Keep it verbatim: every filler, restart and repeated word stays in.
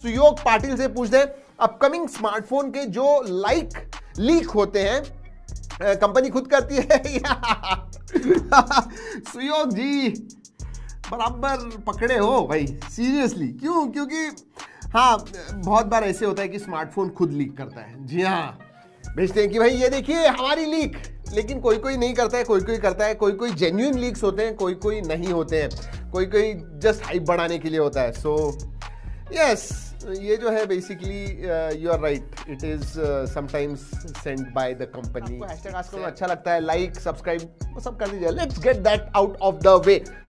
सुयोग पाटिल से पूछते हैं अपकमिंग स्मार्टफोन के जो लाइक लीक होते हैं कंपनी खुद करती है सुयोग जी बराबर पकड़े हो भाई, सीरियसली। क्यों? क्योंकि हाँ, बहुत बार ऐसे होता है कि स्मार्टफोन खुद लीक करता है। जी हाँ, भेजते हैं कि भाई ये देखिए हमारी लीक, लेकिन कोई कोई नहीं करता है, कोई कोई करता है। कोई कोई जेन्युइन लीक्स होते हैं, कोई कोई नहीं होते हैं, कोई कोई जस्ट हाइप बढ़ाने के लिए होता है। सो यस, ये जो है basically you are right, it is sometimes send by the company. Hashtag ask करो अच्छा लगता है, लाइक सब्सक्राइब सब कर दीजिए। Let's get that out of the way.